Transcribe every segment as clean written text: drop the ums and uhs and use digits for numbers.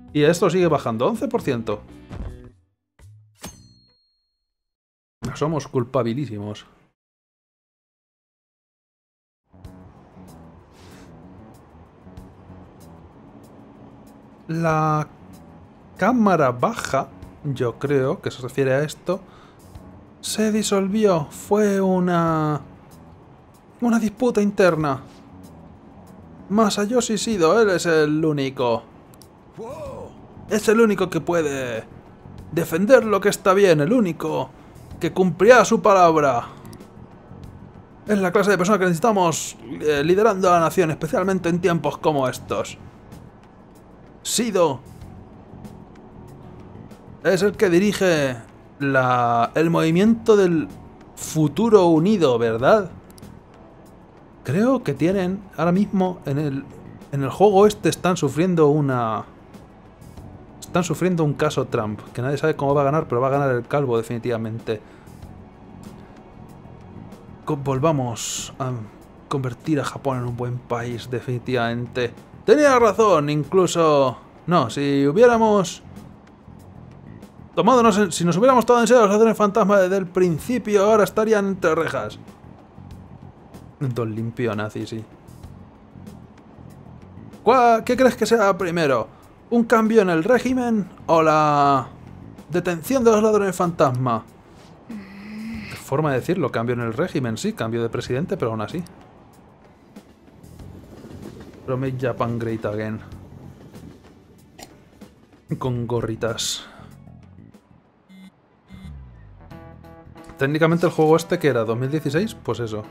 Y esto sigue bajando, 11%. Somos culpabilísimos. La cámara baja, yo creo que se refiere a esto, se disolvió. Fue una disputa interna. Masayoshi Shido, él es el único. Es el único que puede defender lo que está bien, el único que cumplirá su palabra. Es la clase de persona que necesitamos liderando a la nación, especialmente en tiempos como estos. Shido es el que dirige el movimiento del futuro unido, ¿verdad? Creo que tienen ahora mismo en el juego este están sufriendo un caso Trump, que nadie sabe cómo va a ganar, pero va a ganar el calvo definitivamente. Volvamos a convertir a Japón en un buen país, definitivamente. Tenía razón, incluso... No, si hubiéramos... Si nos hubiéramos tomado en serio los ladrones fantasma desde el principio, ahora estarían entre rejas. Don limpio nazi, sí. ¿Qué crees que sea primero? ¿Un cambio en el régimen o la detención de los ladrones fantasma? Forma de decirlo, cambio en el régimen, sí, cambio de presidente, pero aún así. Pero make Japan great again. Con gorritas. Técnicamente el juego este, que era 2016, pues eso.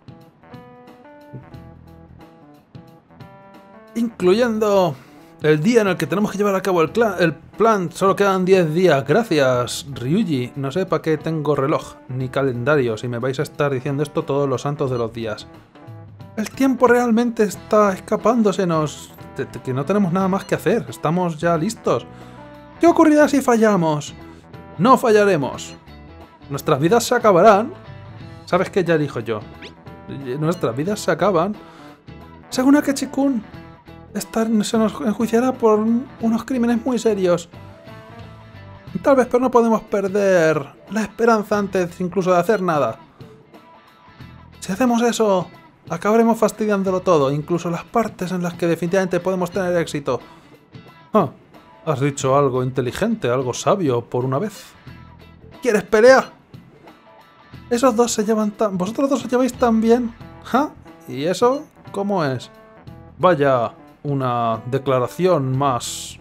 Incluyendo el día en el que tenemos que llevar a cabo el plan. Solo quedan 10 días. Gracias, Ryuji. No sé para qué tengo reloj ni calendario si me vais a estar diciendo esto todos los santos de los días. El tiempo realmente está escapándosenos. Que no tenemos nada más que hacer. Estamos ya listos. ¿Qué ocurrirá si fallamos? No fallaremos. Nuestras vidas se acabarán. ¿Sabes qué? Ya dijo yo. Nuestras vidas se acaban. Según Akechi-kun, se nos enjuiciará por unos crímenes muy serios. Tal vez, pero no podemos perder la esperanza antes incluso de hacer nada. Si hacemos eso, acabaremos fastidiándolo todo, incluso las partes en las que definitivamente podemos tener éxito. Ah, has dicho algo inteligente, algo sabio por una vez. ¿Quieres pelea? Esos dos se llevan tan... ¿Vosotros dos os lleváis tan bien? ¿Ja? ¿Y eso cómo es? Vaya, una declaración más...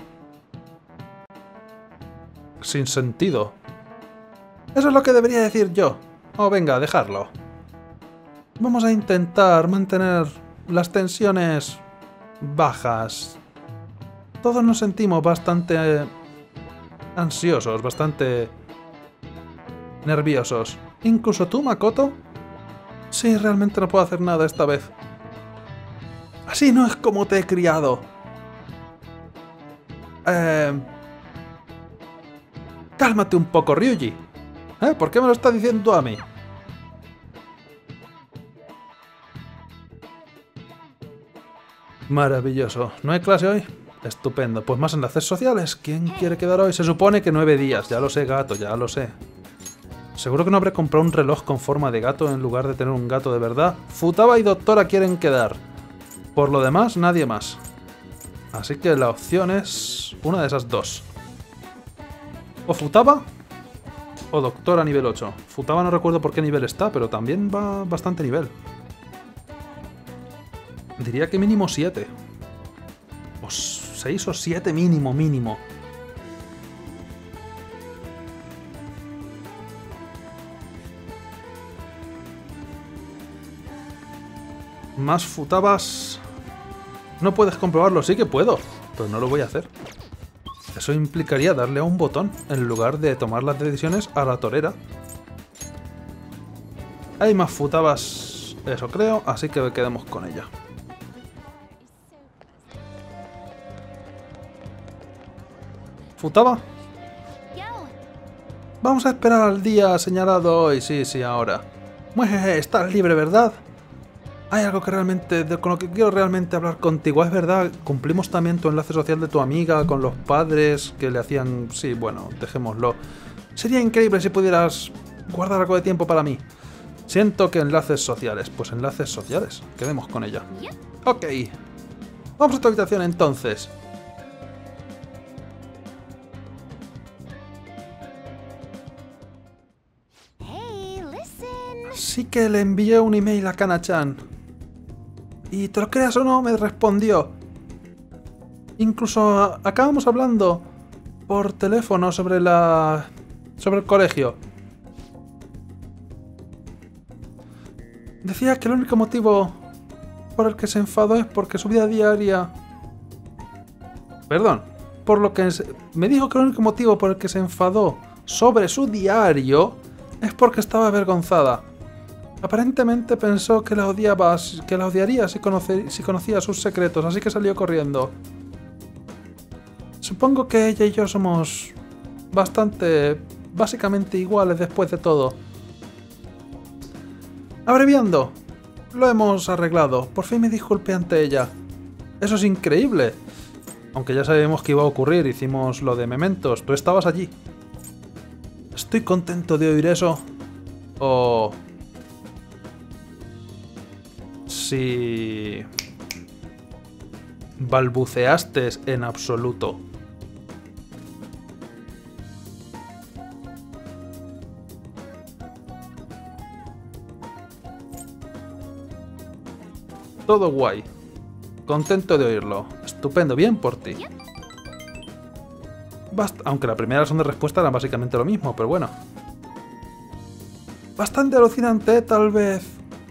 sin sentido. Eso es lo que debería decir yo. Oh, venga, dejarlo. Vamos a intentar mantener las tensiones bajas. Todos nos sentimos bastante ansiosos, bastante nerviosos. ¿Incluso tú, Makoto? Sí, realmente no puedo hacer nada esta vez. Así no es como te he criado. Cálmate un poco, Ryuji. ¿Por qué me lo estás diciendo a mí? Maravilloso. ¿No hay clase hoy? Estupendo. Pues más enlaces sociales. ¿Quién quiere quedar hoy? Se supone que 9 días. Ya lo sé, gato, ya lo sé. Seguro que no habré comprado un reloj con forma de gato en lugar de tener un gato de verdad. Futaba y Doctora quieren quedar. Por lo demás, nadie más. Así que la opción es una de esas dos. O Futaba o Doctora nivel 8. Futaba no recuerdo por qué nivel está, pero también va bastante nivel. Diría que mínimo 7. O 6 o 7 mínimo. Más Futabas... No puedes comprobarlo, sí que puedo, pero no lo voy a hacer. Eso implicaría darle a un botón en lugar de tomar las decisiones a la torera. Hay más Futabas, eso creo, así que quedemos con ella. ¿Futaba? Vamos a esperar al día señalado hoy, sí, ahora. Muejeje, estás libre, ¿verdad? Hay algo que realmente, con lo que quiero realmente hablar contigo. Es verdad, cumplimos también tu enlace social de tu amiga con los padres que le hacían... Sí, bueno, dejémoslo. Sería increíble si pudieras guardar algo de tiempo para mí. Siento que enlaces sociales. Pues enlaces sociales. Quedemos con ella. Ok. Vamos a tu habitación entonces. Sí que le envié un email a Kana-chan. Y te lo creas o no, me respondió. Incluso acabamos hablando por teléfono sobre el colegio. Decía que el único motivo por el que se enfadó es porque su vida diaria... Perdón, por lo que... Me dijo que el único motivo por el que se enfadó sobre su diario es porque estaba avergonzada. Aparentemente pensó que la odiaría si conocía sus secretos, así que salió corriendo. Supongo que ella y yo somos básicamente iguales después de todo. Abreviando, lo hemos arreglado. Por fin me disculpé ante ella. Eso es increíble. Aunque ya sabíamos que iba a ocurrir, hicimos lo de Mementos. Tú estabas allí. Estoy contento de oír eso. O... si... balbuceaste en absoluto. Todo guay. Contento de oírlo. Estupendo, bien por ti. Aunque la primera razón de respuesta era básicamente lo mismo, pero bueno. Bastante alucinante, tal vez.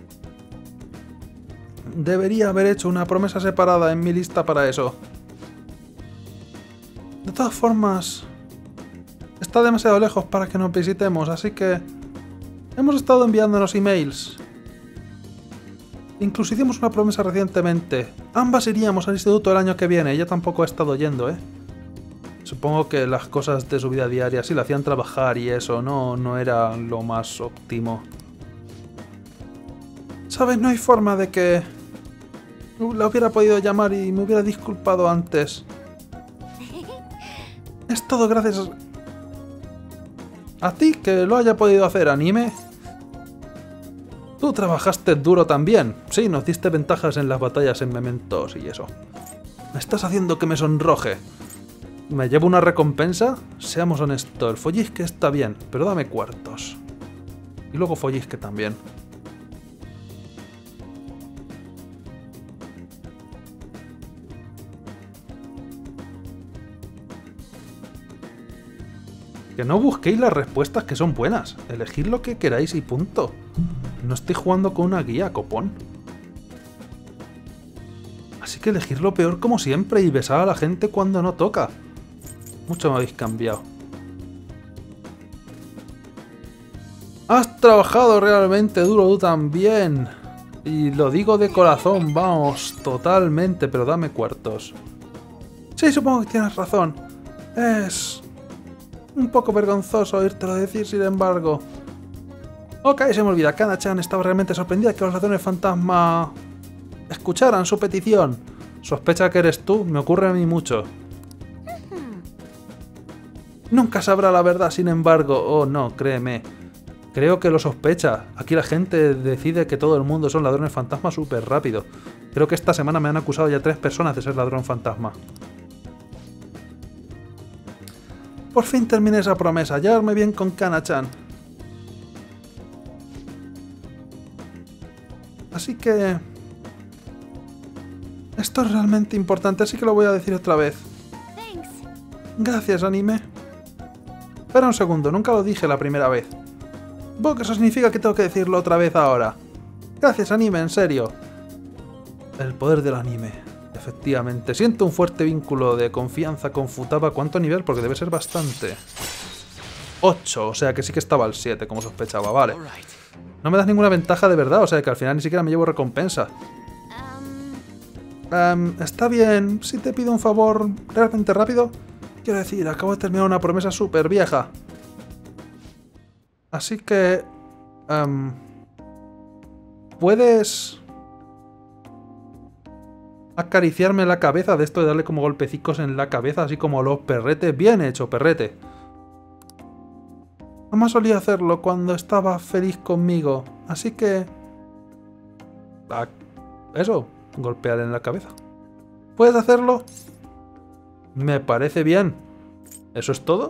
Debería haber hecho una promesa separada en mi lista para eso. De todas formas, está demasiado lejos para que nos visitemos, así que hemos estado enviándonos emails. Incluso hicimos una promesa recientemente. Ambas iríamos al instituto el año que viene. Ella tampoco ha estado yendo, ¿eh? Supongo que las cosas de su vida diaria sí la hacían trabajar y eso no era lo más óptimo. ¿Sabes? No hay forma de que la hubiera podido llamar y me hubiera disculpado antes. Es todo gracias a ti que lo haya podido hacer, Anime. Tú trabajaste duro también. Sí, nos diste ventajas en las batallas en Mementos y eso. Me estás haciendo que me sonroje. ¿Me llevo una recompensa? Seamos honestos, el follisque está bien, pero dame cuartos. Y luego follisque también. Que no busquéis las respuestas que son buenas. Elegid lo que queráis y punto. No estoy jugando con una guía, copón. Así que elegir lo peor como siempre y besar a la gente cuando no toca. Mucho me habéis cambiado. Has trabajado realmente duro tú también. Y lo digo de corazón, vamos, totalmente, pero dame cuartos. Sí, supongo que tienes razón. Es un poco vergonzoso oírtelo decir, sin embargo. Ok, se me olvida. Kana-chan estaba realmente sorprendida que los ladrones fantasma escucharan su petición. Sospecha que eres tú, me ocurre a mí mucho. Nunca sabrá la verdad, sin embargo. Oh, no, créeme. Creo que lo sospecha. Aquí la gente decide que todo el mundo son ladrones fantasma súper rápido. Creo que esta semana me han acusado ya 3 personas de ser ladrón fantasma. Por fin terminé esa promesa. Llevarme bien con Kana-chan. Así que... esto es realmente importante, así que lo voy a decir otra vez. Gracias, Anime. Espera un segundo, nunca lo dije la primera vez. Supongo que eso significa que tengo que decirlo otra vez ahora. Gracias, Anime, en serio. El poder del anime. Efectivamente. Siento un fuerte vínculo de confianza con Futaba. ¿Cuánto nivel? Porque debe ser bastante. 8, o sea que sí que estaba al 7, como sospechaba. Vale. No me das ninguna ventaja de verdad, o sea que al final ni siquiera me llevo recompensa. Está bien. Si te pido un favor realmente rápido. Quiero decir, acabo de terminar una promesa súper vieja. Así que... ¿puedes acariciarme la cabeza de esto de darle como golpecicos en la cabeza, así como los perretes. Bien hecho, perrete. Mamá solía hacerlo cuando estaba feliz conmigo, así que... Eso, golpear en la cabeza. ¿Puedes hacerlo? Me parece bien. ¿Eso es todo?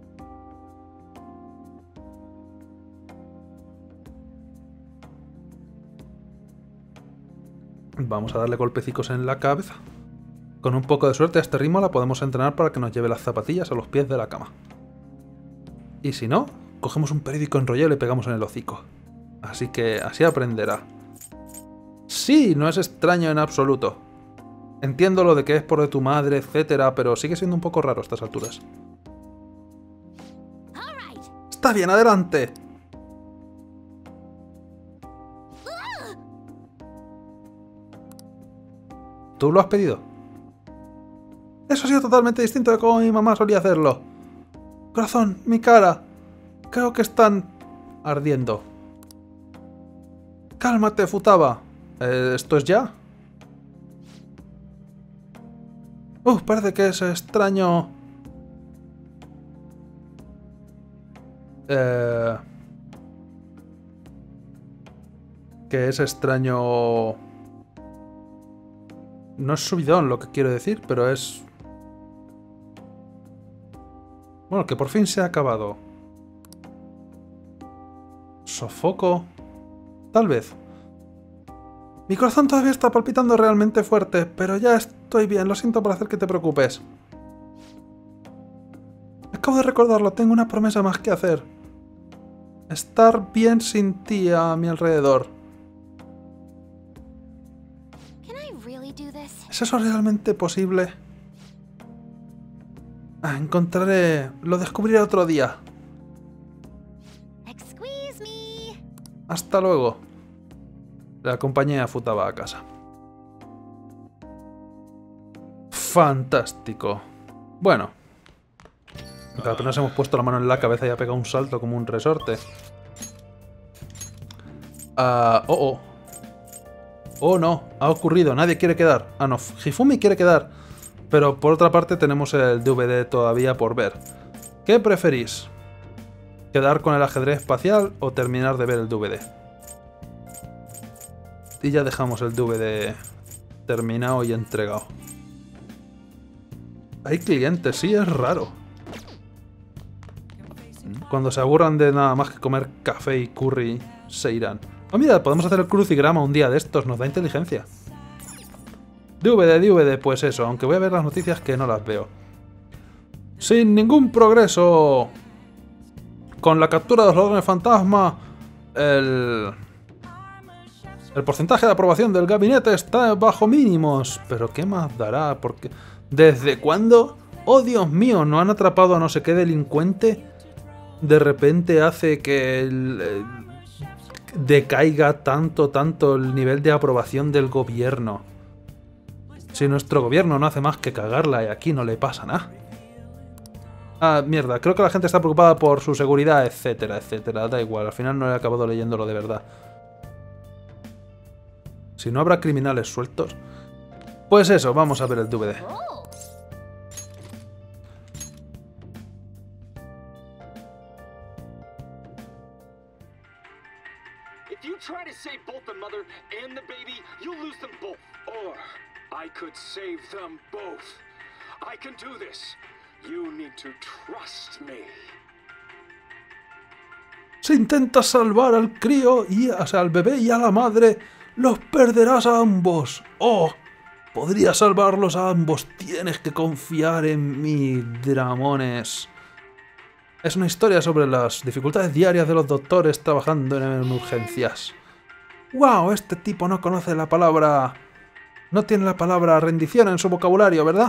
Vamos a darle golpecicos en la cabeza. Con un poco de suerte a este ritmo la podemos entrenar para que nos lleve las zapatillas a los pies de la cama. Y si no, cogemos un periódico enrollado y le pegamos en el hocico. Así que así aprenderá. Sí, no es extraño en absoluto. Entiendo lo de que es por de tu madre, etcétera, pero sigue siendo un poco raro a estas alturas. Está bien, adelante. ¿Tú lo has pedido? Eso ha sido totalmente distinto de cómo mi mamá solía hacerlo. Corazón, mi cara. Creo que están ardiendo. Cálmate, Futaba. ¿Esto es ya? Parece que es extraño. Que es extraño. No es subidón lo que quiero decir, pero es... Bueno, que por fin se ha acabado. ¿Sofoco? Tal vez. Mi corazón todavía está palpitando realmente fuerte, pero ya estoy bien, lo siento por hacer que te preocupes. Acabo de recordarlo, tengo una promesa más que hacer. Estar bien sin ti a mi alrededor. ¿Es eso realmente posible? Encontraré... Lo descubriré otro día. Hasta luego. Le acompañé a Futaba a casa. Fantástico. Bueno. Apenas hemos puesto la mano en la cabeza y ha pegado un salto como un resorte. Oh no, ha ocurrido, nadie quiere quedar. Ah no, Hifumi quiere quedar. Pero por otra parte tenemos el DVD todavía por ver. ¿Qué preferís? ¿Quedar con el ajedrez espacial o terminar de ver el DVD? Y ya dejamos el DVD terminado y entregado. Hay clientes, sí, es raro. Cuando se aburran de nada más que comer café y curry, se irán. Oh, mira, podemos hacer el crucigrama un día de estos, nos da inteligencia. DVD, pues eso, aunque voy a ver las noticias que no las veo. Sin ningún progreso. Con la captura de los ladrones fantasma, el porcentaje de aprobación del gabinete está bajo mínimos. Pero ¿qué más dará? Porque ¿desde cuándo? ¡Oh, Dios mío! ¿No han atrapado a no sé qué delincuente? De repente hace que decaiga tanto el nivel de aprobación del gobierno. Si nuestro gobierno no hace más que cagarla y aquí no le pasa nada. Ah, mierda, creo que la gente está preocupada por su seguridad, etcétera, etcétera. Da igual, al final no he acabado leyéndolo de verdad. Si no habrá criminales sueltos. Pues eso, vamos a ver el DVD. I could save them both. I can do this. You need to trust me. Si intentas salvar al crío, o sea, al bebé y a la madre, los perderás a ambos. Oh, podría salvarlos a ambos. Tienes que confiar en mí, dramones. Es una historia sobre las dificultades diarias de los doctores trabajando en urgencias. ¡Wow! Este tipo no conoce la palabra... No tiene la palabra rendición en su vocabulario, ¿verdad?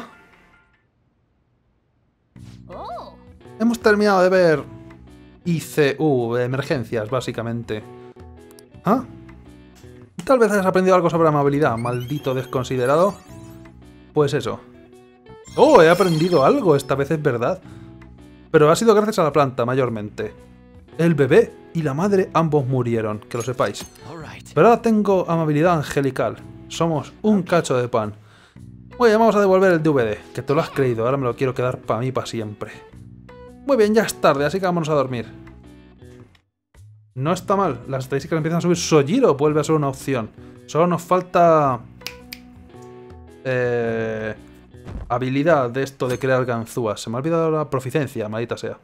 Hemos terminado de ver ICU, emergencias, básicamente. ¿Ah? Tal vez hayas aprendido algo sobre amabilidad, maldito desconsiderado. Pues eso. ¡Oh! He aprendido algo, esta vez es verdad. Pero ha sido gracias a la planta, mayormente. El bebé y la madre ambos murieron, que lo sepáis. Pero ahora tengo amabilidad angelical. Somos un cacho de pan. Oye, vamos a devolver el DVD, que te lo has creído, ahora me lo quiero quedar para mí para siempre. Muy bien, ya es tarde, así que vámonos a dormir. No está mal, las estadísticas empiezan a subir. Sojiro vuelve a ser una opción. Solo nos falta... habilidad de esto de crear ganzúas. Se me ha olvidado la proficiencia, maldita sea.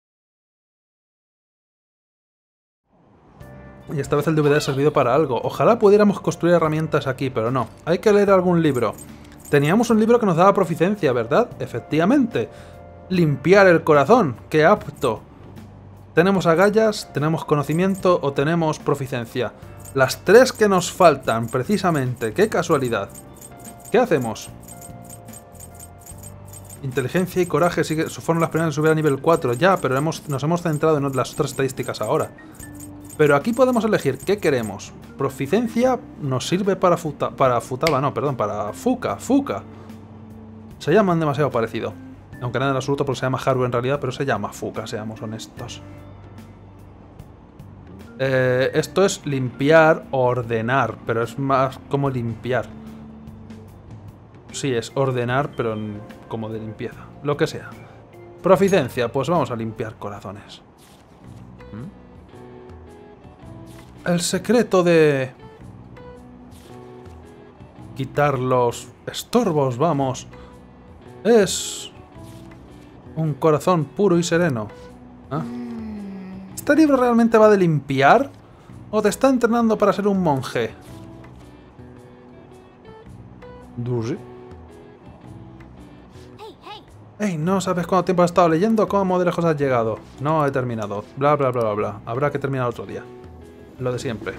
Y esta vez el DVD ha servido para algo. Ojalá pudiéramos construir herramientas aquí, pero no. Hay que leer algún libro. Teníamos un libro que nos daba proficiencia, ¿verdad? Efectivamente. Limpiar el corazón. ¡Qué apto! Tenemos agallas, tenemos conocimiento o tenemos proficiencia. Las tres que nos faltan, precisamente. ¡Qué casualidad! ¿Qué hacemos? Inteligencia y coraje fueron las primeras en subir a nivel 4. Ya, pero nos hemos centrado en las otras estadísticas ahora. Pero aquí podemos elegir qué queremos. Proficiencia nos sirve para Fuka. Fuka. Se llaman demasiado parecido. Aunque nada en absoluto porque se llama Haru en realidad, pero se llama Fuka, seamos honestos. Esto es limpiar o ordenar, pero es más como limpiar. Sí, es ordenar, pero como de limpieza. Lo que sea. Proficiencia, pues vamos a limpiar corazones. El secreto de... quitar los estorbos, vamos. Es... un corazón puro y sereno. ¿Ah? ¿Este libro realmente va de limpiar? ¿O te está entrenando para ser un monje? ¿Dusi? Hey, ¿no sabes cuánto tiempo has estado leyendo? ¿Cómo de lejos has llegado? No he terminado. Bla, bla, bla, bla, bla. Habrá que terminar otro día. Lo de siempre.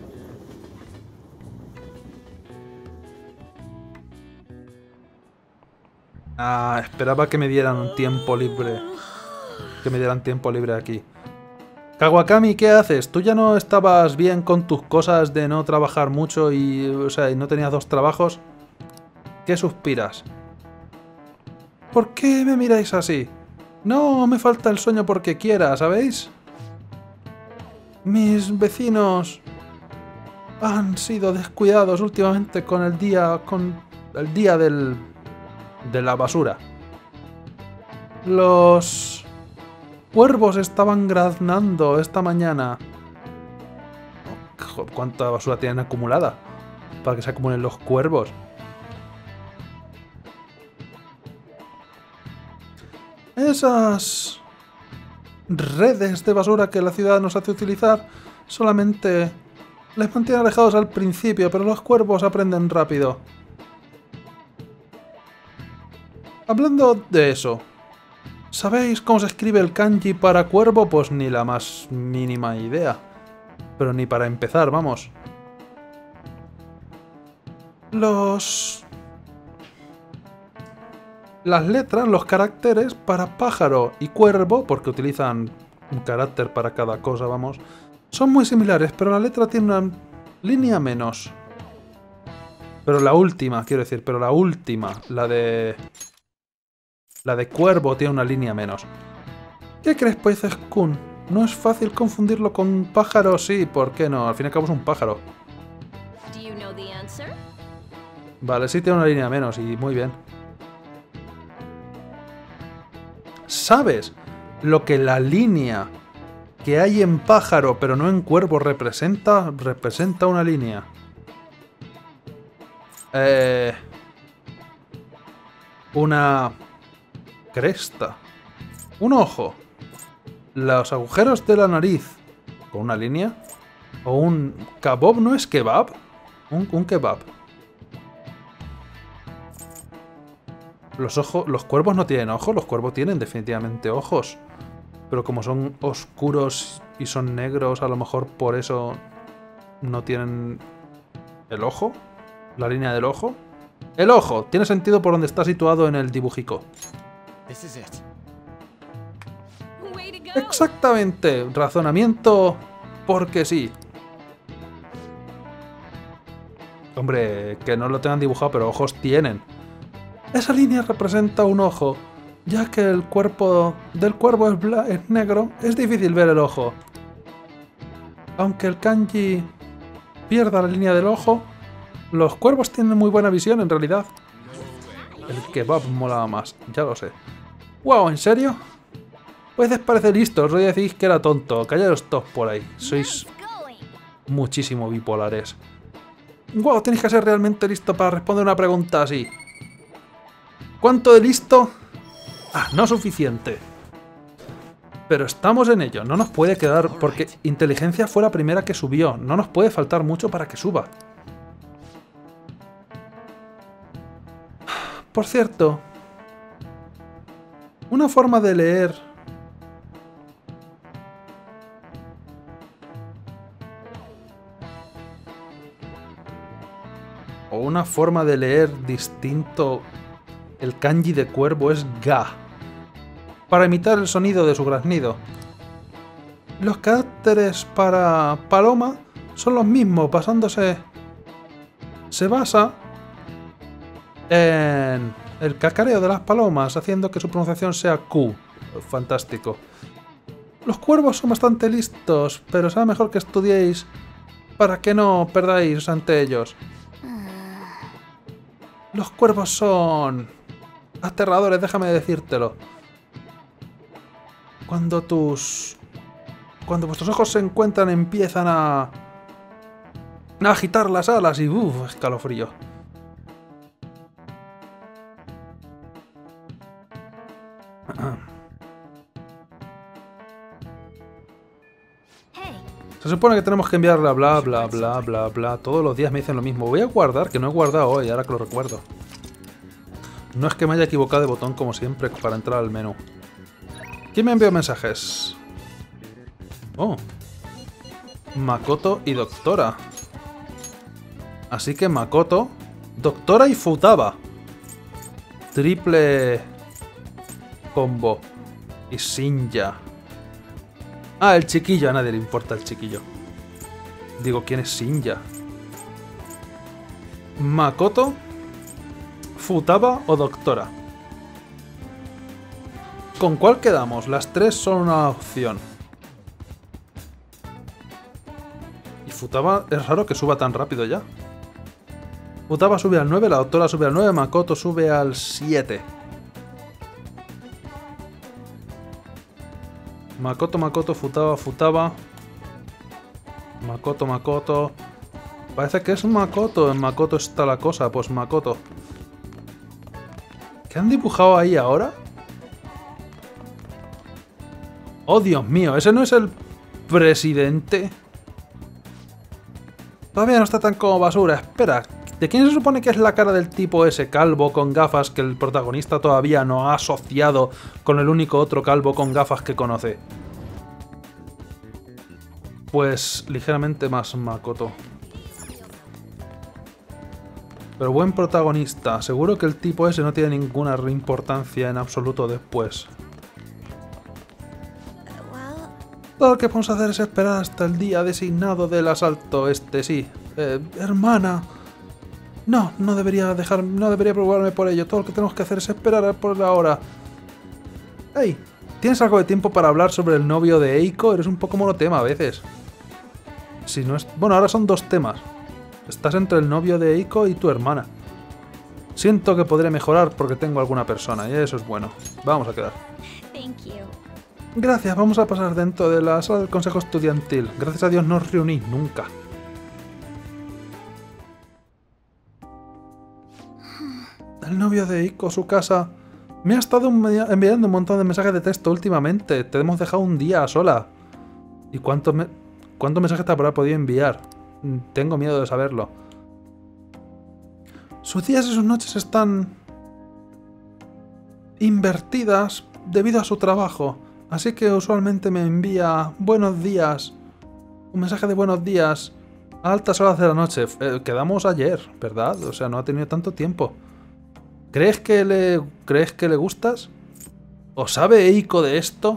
Ah, esperaba que me dieran un tiempo libre. Que me dieran tiempo libre aquí. Kawakami, ¿qué haces? ¿Tú ya no estabas bien con tus cosas de no trabajar mucho y, y no tenías 2 trabajos? ¿Qué suspiras? ¿Por qué me miráis así? No me falta el sueño porque quiera, ¿sabéis? Mis vecinos han sido descuidados últimamente con el día de la basura. Los cuervos estaban graznando esta mañana. ¿Cuánta basura tienen acumulada? Para que se acumulen los cuervos. Esas redes de basura que la ciudad nos hace utilizar solamente les mantienen alejados al principio, pero los cuervos aprenden rápido. Hablando de eso, ¿sabéis cómo se escribe el kanji para cuervo? Pues ni la más mínima idea. Pero ni para empezar, vamos. Las letras, los caracteres para pájaro y cuervo, porque utilizan un carácter para cada cosa, vamos, son muy similares, pero la letra tiene una línea menos. Pero la última, quiero decir, la de cuervo tiene una línea menos. ¿Qué crees, Peces-kun? ¿No es fácil confundirlo con pájaro? Sí, ¿por qué no? Al fin y al cabo es un pájaro. Vale, sí tiene una línea menos y muy bien. ¿Sabes lo que la línea que hay en pájaro pero no en cuervo representa? Representa una línea. Una cresta. Un ojo. Los agujeros de la nariz. ¿Con una línea? ¿O un kebab? ¿No es kebab? Un kebab. Los cuervos no tienen ojos, los cuervos tienen definitivamente ojos. Pero como son oscuros y son negros, a lo mejor por eso no tienen el ojo. La línea del ojo. El ojo, tiene sentido por donde está situado en el dibujico. Exactamente, razonamiento porque sí. Hombre, que no lo tengan dibujado, pero ojos tienen. Esa línea representa un ojo, ya que el cuerpo del cuervo es negro, es difícil ver el ojo. Aunque el kanji pierda la línea del ojo, los cuervos tienen muy buena visión en realidad. El kebab molaba más, ya lo sé. ¡Wow! ¿En serio? Pues parece listo, os decís que era tonto. Callaros todos por ahí. Sois muchísimo bipolares. ¡Wow! Tienes que ser realmente listo para responder una pregunta así. ¿Cuánto de listo? Ah, no suficiente. Pero estamos en ello. No nos puede quedar... Porque inteligencia fue la primera que subió. No nos puede faltar mucho para que suba. Por cierto... Una forma de leer... O una forma de leer distinto... El kanji de cuervo es ga. Para imitar el sonido de su graznido. Los caracteres para paloma son los mismos, basándose... Se basa en el cacareo de las palomas, haciendo que su pronunciación sea Q. Fantástico. Los cuervos son bastante listos, pero será mejor que estudiéis para que no perdáis ante ellos. Los cuervos son... aterradores, déjame decírtelo. Cuando vuestros ojos se encuentran, empiezan a agitar las alas y escalofrío. Se supone que tenemos que enviarla bla bla bla bla bla. Todos los días me dicen lo mismo. Voy a guardar, que no he guardado hoy, ahora que lo recuerdo. No es que me haya equivocado de botón como siempre para entrar al menú. ¿Quién me envió mensajes? Oh. Makoto y Doctora. Así que Makoto, Doctora y Futaba. Triple combo. Y Shinja. Ah, el chiquillo. A nadie le importa el chiquillo. Digo, ¿quién es Shinja? Makoto, Futaba o Doctora. ¿Con cuál quedamos? Las tres son una opción. Y Futaba es raro que suba tan rápido ya. Futaba sube al 9, la Doctora sube al 9, Makoto sube al 7. Makoto, Futaba. Makoto. Parece que es Makoto. En Makoto está la cosa, pues Makoto. ¿Qué han dibujado ahí ahora? ¡Oh, Dios mío! ¿Ese no es el presidente? Todavía no está tan como basura. Espera, ¿de quién se supone que es la cara del tipo ese calvo con gafas que el protagonista todavía no ha asociado con el único otro calvo con gafas que conoce? Pues ligeramente más Makoto. Pero buen protagonista. Seguro que el tipo ese no tiene ninguna importancia en absoluto después. Todo lo que podemos hacer es esperar hasta el día designado del asalto sí. Hermana. No debería preocuparme por ello. Todo lo que tenemos que hacer es esperar por la hora. Hey, ¿tienes algo de tiempo para hablar sobre el novio de Eiko? Eres un poco monotema a veces. Si no es... Bueno, ahora son dos temas. Estás entre el novio de Eiko y tu hermana. Siento que podré mejorar porque tengo alguna persona y eso es bueno. Vamos a quedar. Gracias, vamos a pasar dentro de la sala del consejo estudiantil. Gracias a Dios no os reunís nunca. El novio de Eiko, su casa... Me ha estado enviando un montón de mensajes de texto últimamente. Te hemos dejado un día a sola. ¿Y cuántos mensajes te habrá podido enviar? Tengo miedo de saberlo. Sus días y sus noches están... invertidas debido a su trabajo. Así que usualmente me envía buenos días. Un mensaje de buenos días a altas horas de la noche. Quedamos ayer, ¿verdad? O sea, no ha tenido tanto tiempo. ¿Crees que le gustas? ¿O sabe Eiko de esto?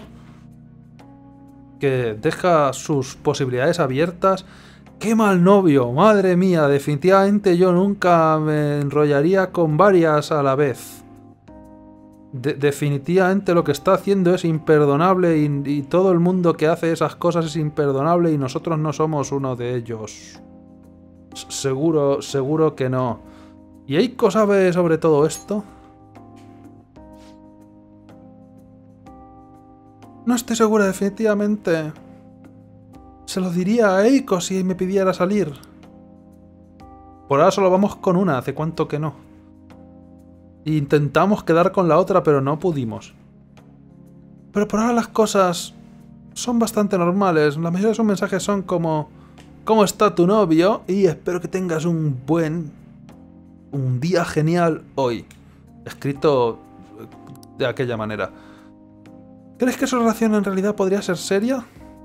Que deja sus posibilidades abiertas. ¡Qué mal novio! ¡Madre mía! Definitivamente yo nunca me enrollaría con varias a la vez. Definitivamente lo que está haciendo es imperdonable y todo el mundo que hace esas cosas es imperdonable y nosotros no somos uno de ellos. Seguro que no. ¿Y Eiko sabe sobre todo esto? No estoy segura, definitivamente. Se lo diría a Eiko si me pidiera salir. Por ahora solo vamos con una, hace cuánto que no. Intentamos quedar con la otra, pero no pudimos. Pero por ahora las cosas son bastante normales. La mayoría de sus mensajes son como: ¿cómo está tu novio? Y espero que tengas un día genial hoy. Escrito de aquella manera. ¿Crees que su relación en realidad podría ser seria?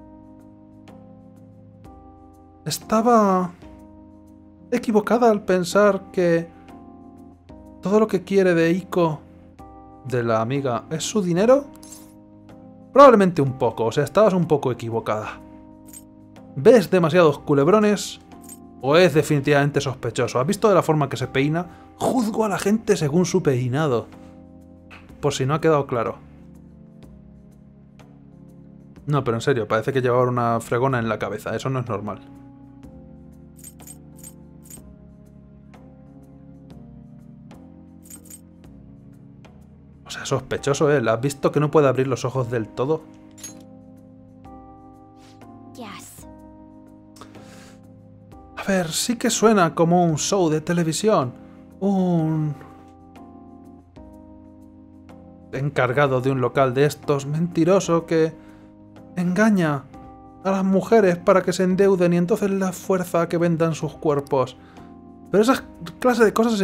Estaba equivocada al pensar que todo lo que quiere de Eiko, de la amiga, es su dinero. Probablemente un poco, o sea, estabas un poco equivocada. ¿Ves demasiados culebrones o es definitivamente sospechoso? ¿Has visto de la forma que se peina? Juzgo a la gente según su peinado. Por si no ha quedado claro. No, pero en serio, parece que llevaba una fregona en la cabeza. Eso no es normal. O sea, sospechoso él. ¿Has visto que no puede abrir los ojos del todo? Yes. A ver, sí que suena como un show de televisión. Un encargado de un local de estos, mentiroso, que engaña a las mujeres para que se endeuden y entonces les fuerza a que vendan sus cuerpos. Pero esa clase de cosas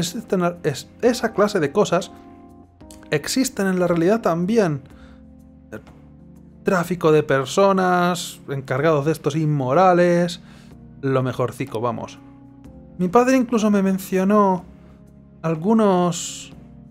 existen en la realidad también. Tráfico de personas, encargados de estos inmorales, lo mejorcico, vamos. Mi padre incluso me mencionó algunas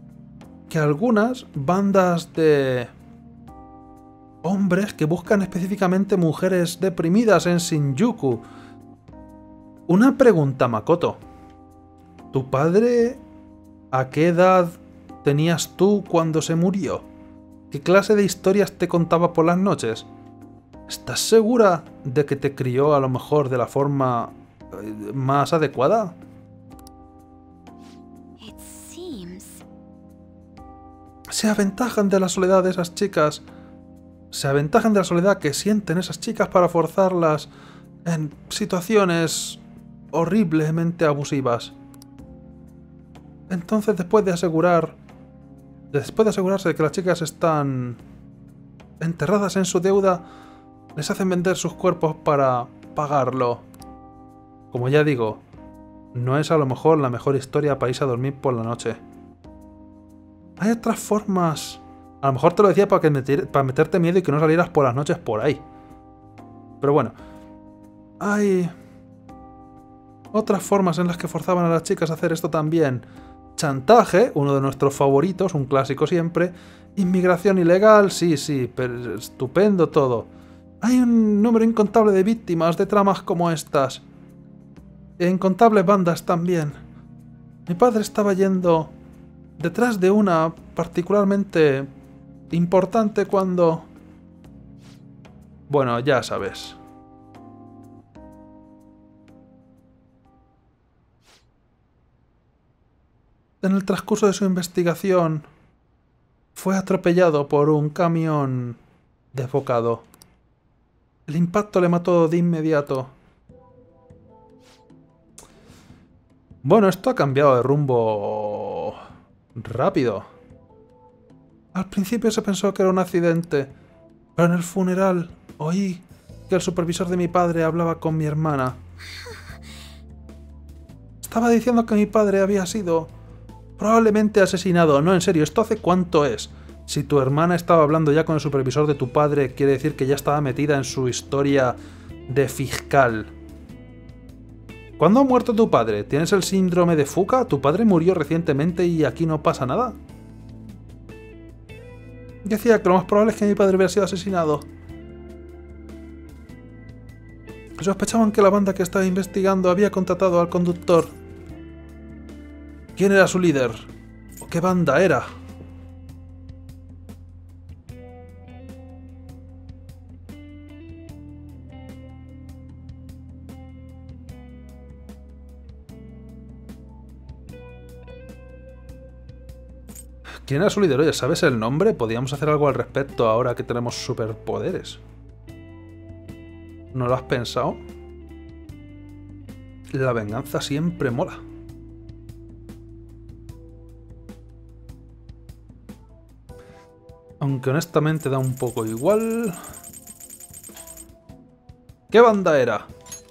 bandas de hombres que buscan específicamente mujeres deprimidas en Shinjuku. Una pregunta, Makoto. ¿Tu padre a qué edad tenías tú cuando se murió? ¿Qué clase de historias te contaba por las noches? ¿Estás segura de que te crió a lo mejor de la forma más adecuada? It seems. Se aventajan de la soledad de esas chicas. Se aventajan de la soledad que sienten esas chicas para forzarlas en situaciones horriblemente abusivas. Entonces, después de asegurarse de que las chicas están enterradas en su deuda, les hacen vender sus cuerpos para pagarlo. Como ya digo, no es a lo mejor la mejor historia para irse a dormir por la noche. Hay otras formas. A lo mejor te lo decía para meterte miedo y que no salieras por las noches por ahí. Pero bueno, hay otras formas en las que forzaban a las chicas a hacer esto también. Chantaje, uno de nuestros favoritos, un clásico siempre. Inmigración ilegal, sí, pero estupendo todo. Hay un número incontable de víctimas de tramas como estas. E incontables bandas también. Mi padre estaba yendo detrás de una particularmente importante cuando... Bueno, ya sabes. En el transcurso de su investigación, fue atropellado por un camión desbocado. El impacto le mató de inmediato. Bueno, esto ha cambiado de rumbo rápido. Al principio se pensó que era un accidente, pero en el funeral oí que el supervisor de mi padre hablaba con mi hermana. Estaba diciendo que mi padre había sido probablemente asesinado. No, en serio, ¿esto hace cuánto es? Si tu hermana estaba hablando ya con el supervisor de tu padre, quiere decir que ya estaba metida en su historia de fiscal. ¿Cuándo ha muerto tu padre? ¿Tienes el síndrome de Fuka? ¿Tu padre murió recientemente y aquí no pasa nada? Decía que lo más probable es que mi padre hubiera sido asesinado. Sospechaban que la banda que estaba investigando había contratado al conductor. ¿Quién era su líder? ¿O qué banda era? ¿Quién era su líder? Oye, ¿sabes el nombre? Podríamos hacer algo al respecto ahora que tenemos superpoderes. ¿No lo has pensado? La venganza siempre mola. Aunque honestamente da un poco igual. ¿Qué banda era?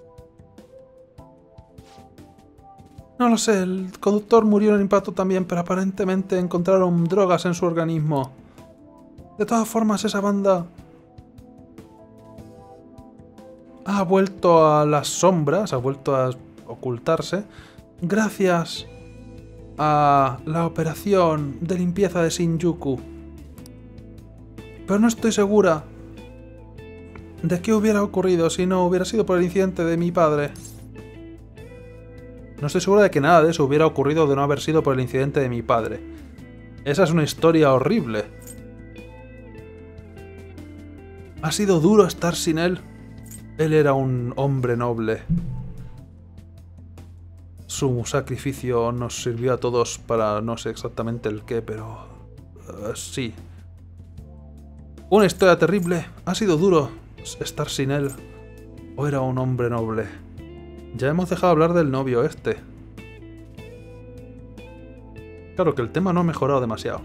No lo sé, el conductor murió en el impacto también, pero aparentemente encontraron drogas en su organismo. De todas formas, esa banda ha vuelto a las sombras, ha vuelto a ocultarse, gracias a la operación de limpieza de Shinjuku. Pero no estoy segura de qué hubiera ocurrido si no hubiera sido por el incidente de mi padre. No estoy segura de que nada de eso hubiera ocurrido de no haber sido por el incidente de mi padre. Esa es una historia horrible. Ha sido duro estar sin él. Él era un hombre noble. Su sacrificio nos sirvió a todos para no sé exactamente el qué, pero... sí. Una historia terrible. Ha sido duro estar sin él. ¿O era un hombre noble? Ya hemos dejado de hablar del novio este. Claro que el tema no ha mejorado demasiado.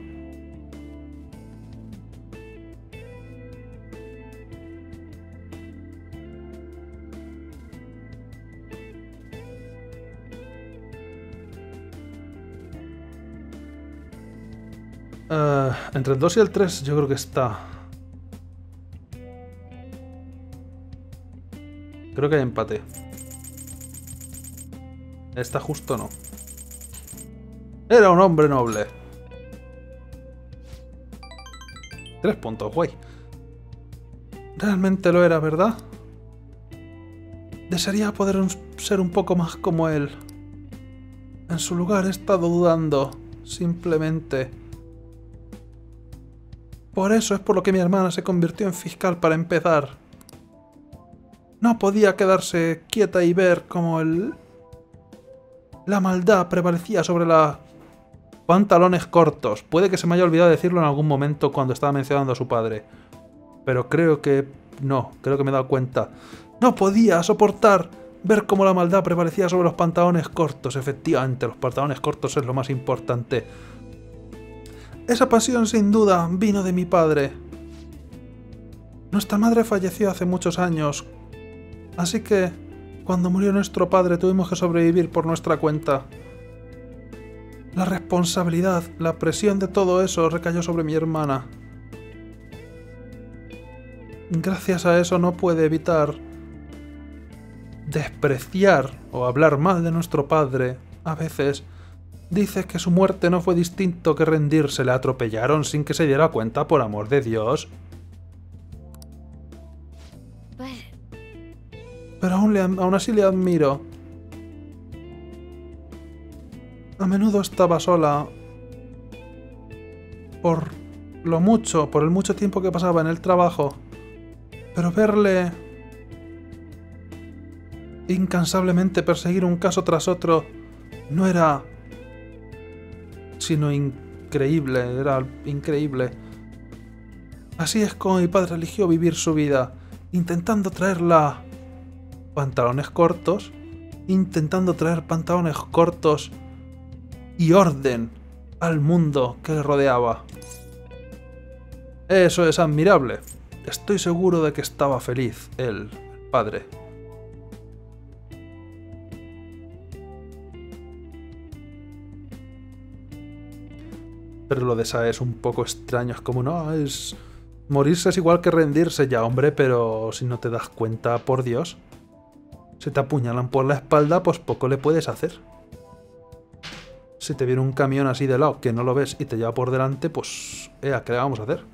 Entre el 2 y el 3 yo creo que está. Creo que hay empate. Está justo no. Era un hombre noble. 3 puntos, guay. Realmente lo era, ¿verdad? Desearía poder ser un poco más como él. En su lugar he estado dudando. Simplemente. Por eso es por lo que mi hermana se convirtió en fiscal para empezar. No podía quedarse quieta y ver cómo la maldad prevalecía sobre los pantalones cortos. Puede que se me haya olvidado decirlo en algún momento cuando estaba mencionando a su padre. Pero creo que no, creo que me he dado cuenta. No podía soportar ver cómo la maldad prevalecía sobre los pantalones cortos. Efectivamente, los pantalones cortos es lo más importante. Esa pasión sin duda vino de mi padre. Nuestra madre falleció hace muchos años. Así que, cuando murió nuestro padre, tuvimos que sobrevivir por nuestra cuenta. La responsabilidad, la presión de todo eso recayó sobre mi hermana. Gracias a eso no puede evitar despreciar o hablar mal de nuestro padre. A veces dice que su muerte no fue distinto que rendirse. Le atropellaron sin que se diera cuenta, por amor de Dios. Pero aún así le admiro. A menudo estaba sola. Por el mucho tiempo que pasaba en el trabajo. Pero verle incansablemente perseguir un caso tras otro no era sino increíble, era increíble. Así es como mi padre eligió vivir su vida, intentando traer pantalones cortos y orden al mundo que le rodeaba. Eso es admirable. Estoy seguro de que estaba feliz el padre. Pero lo de Sae es un poco extraño, es como, no, morirse es igual que rendirse ya, hombre, pero si no te das cuenta, por Dios. Si te apuñalan por la espalda, pues poco le puedes hacer. Si te viene un camión así de lado que no lo ves y te lleva por delante, pues, ¿qué le vamos a hacer?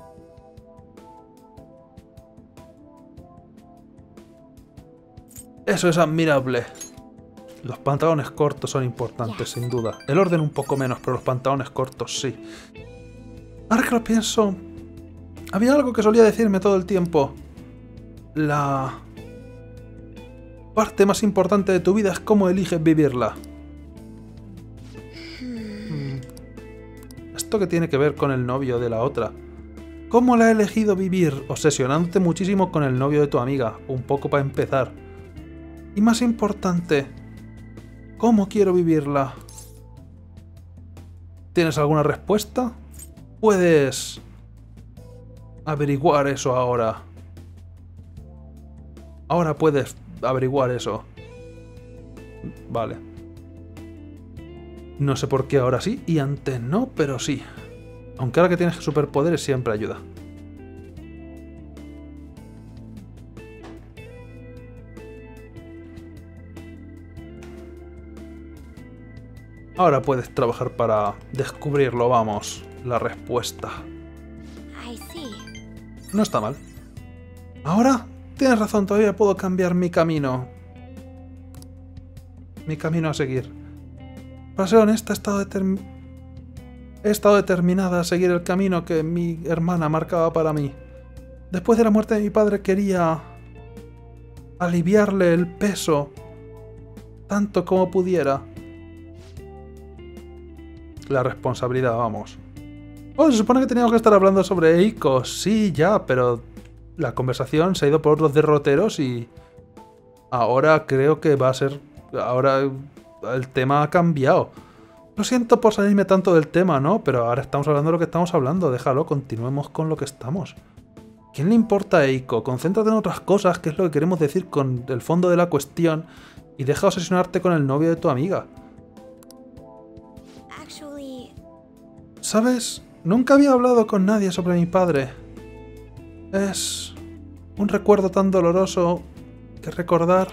Eso es admirable. Los pantalones cortos son importantes, sin duda. El orden un poco menos, pero los pantalones cortos sí. Ahora que lo pienso, había algo que solía decirme todo el tiempo. La parte más importante de tu vida es cómo eliges vivirla. ¿esto qué tiene que ver con el novio de la otra? ¿Cómo la he elegido vivir? Obsesionándote muchísimo con el novio de tu amiga, un poco para empezar. Y más importante, ¿cómo quiero vivirla? ¿Tienes alguna respuesta? Puedes averiguar eso ahora. Ahora puedes averiguar eso. Vale. No sé por qué ahora sí y antes no, pero sí. Aunque ahora que tienes superpoderes siempre ayuda. Ahora puedes trabajar para descubrirlo, vamos. La respuesta. I see. No está mal. Ahora, tienes razón, todavía puedo cambiar mi camino. Mi camino a seguir. Para ser honesta, he estado determinada a seguir el camino que mi hermana marcaba para mí. Después de la muerte de mi padre quería aliviarle el peso tanto como pudiera. La responsabilidad, vamos. Oh, se supone que teníamos que estar hablando sobre Eiko. Sí, ya, pero la conversación se ha ido por otros derroteros y ahora creo que va a ser... Ahora el tema ha cambiado. Lo siento por salirme tanto del tema, ¿no? Pero ahora estamos hablando de lo que estamos hablando. Déjalo, continuemos con lo que estamos. ¿Quién le importa a Eiko? Concéntrate en otras cosas, que es lo que queremos decir con el fondo de la cuestión, y deja obsesionarte con el novio de tu amiga. Actually, ¿Sabes? Nunca había hablado con nadie sobre mi padre. Es un recuerdo tan doloroso que recordar.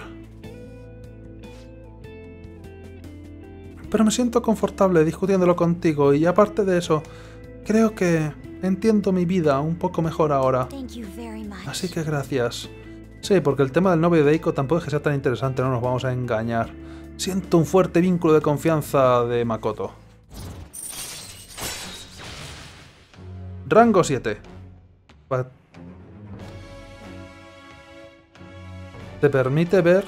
Pero me siento confortable discutiéndolo contigo y aparte de eso, creo que entiendo mi vida un poco mejor ahora. thank you very much. Así que gracias. Sí, porque el tema del novio de Eiko tampoco es que sea tan interesante, no nos vamos a engañar. Siento un fuerte vínculo de confianza de Makoto. Rango 7. Te permite ver...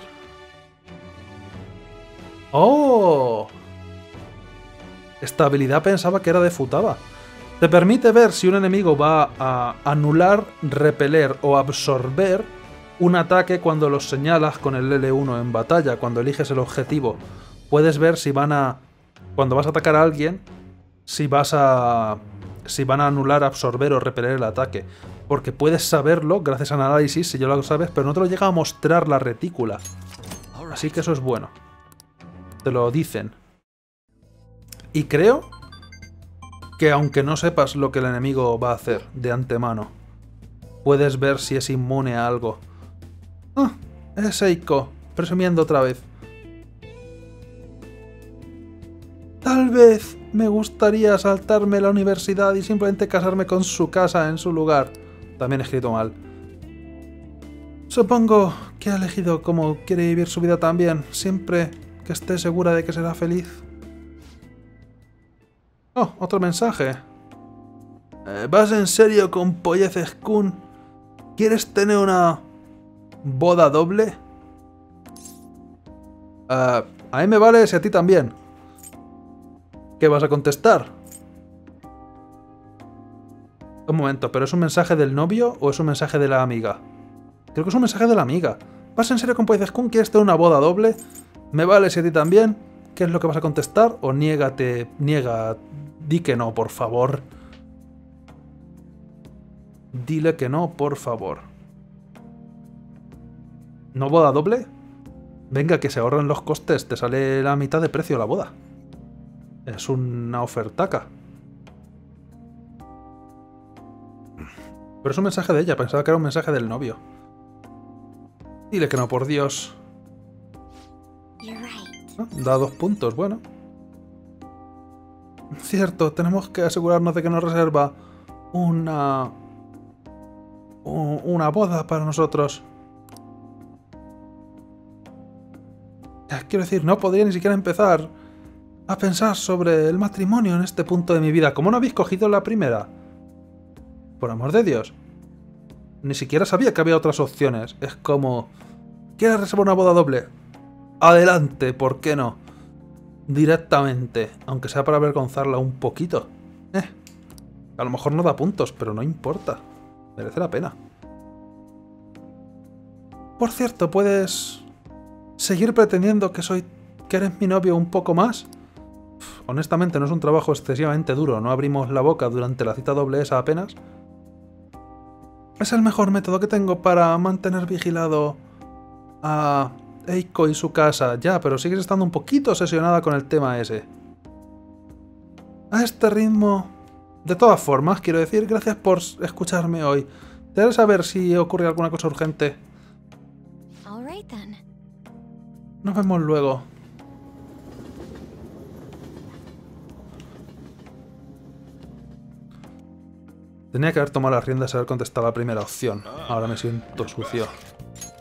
¡Oh! Esta habilidad pensaba que era de Futaba. Te permite ver si un enemigo va a anular, repeler o absorber un ataque cuando los señalas con el L1 en batalla, cuando eliges el objetivo. Puedes ver si van a... Cuando vas a atacar a alguien, si van a anular, absorber o repeler el ataque. Porque puedes saberlo gracias al análisis, si ya lo sabes, pero no te lo llega a mostrar la retícula. Así que eso es bueno. Te lo dicen. Y creo que aunque no sepas lo que el enemigo va a hacer de antemano, puedes ver si es inmune a algo. Ah, es Eiko, presumiendo otra vez. Tal vez me gustaría saltarme la universidad y simplemente casarme con su casa en su lugar. También he escrito mal. Supongo que ha elegido cómo quiere vivir su vida también, siempre que esté segura de que será feliz. Oh, otro mensaje. ¿Vas en serio con Polleces-kun? ¿Quieres tener una boda doble? A mí me vale si a ti también. ¿Qué vas a contestar? Un momento, ¿pero es un mensaje del novio o es un mensaje de la amiga? Creo que es un mensaje de la amiga. ¿Vas en serio con Polleces-kun? ¿Quieres tener una boda doble? ¿Me vale si a ti también? ¿Qué es lo que vas a contestar? O niega, di que no, por favor. Dile que no, por favor. ¿No boda doble? Venga, que se ahorran los costes, te sale la mitad de precio la boda. Es una ofertaca. Pero es un mensaje de ella, pensaba que era un mensaje del novio. Dile que no, por Dios. You're right. Ah, da 2 puntos, bueno. Cierto, tenemos que asegurarnos de que nos reserva una boda para nosotros. Quiero decir, no podría ni siquiera empezar a pensar sobre el matrimonio en este punto de mi vida. ¿Cómo no habéis cogido la primera? Por amor de Dios. Ni siquiera sabía que había otras opciones. Es como... ¿Quieres reservar una boda doble? Adelante, ¿por qué no? Directamente, aunque sea para avergonzarla un poquito. A lo mejor no da puntos, pero no importa. Merece la pena. Por cierto, ¿puedes seguir pretendiendo que eres mi novio un poco más? Honestamente, no es un trabajo excesivamente duro. No abrimos la boca durante la cita doble esa apenas. Es el mejor método que tengo para mantener vigilado a Eiko y su casa. Ya, pero sigues estando un poquito obsesionada con el tema ese. A este ritmo... De todas formas, quiero decir, gracias por escucharme hoy. Te haré saber si ocurre alguna cosa urgente. All right then. Nos vemos luego. Tenía que haber tomado las riendas y haber contestado la primera opción. Ahora me siento sucio.